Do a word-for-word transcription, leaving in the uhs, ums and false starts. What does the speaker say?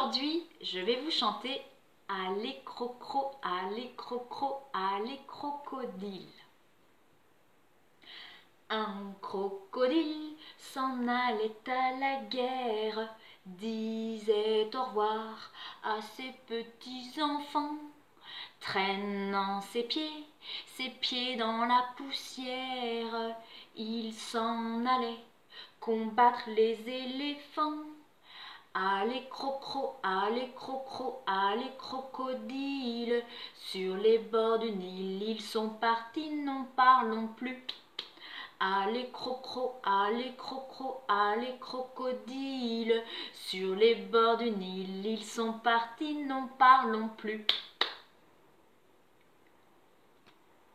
Aujourd'hui, je vais vous chanter Allez crocro, allez crocro, allez crocodile. Un crocodile s'en allait à la guerre, disait au revoir à ses petits enfants, traînant ses pieds, ses pieds dans la poussière, il s'en allait combattre les éléphants. Allez crocro, allez crocro, allez crocodile, sur les bords du Nil, ils sont partis, n'en parlons plus. Allez crocro, allez crocro, allez crocodile, sur les bords du Nil, ils sont partis, n'en parlons plus.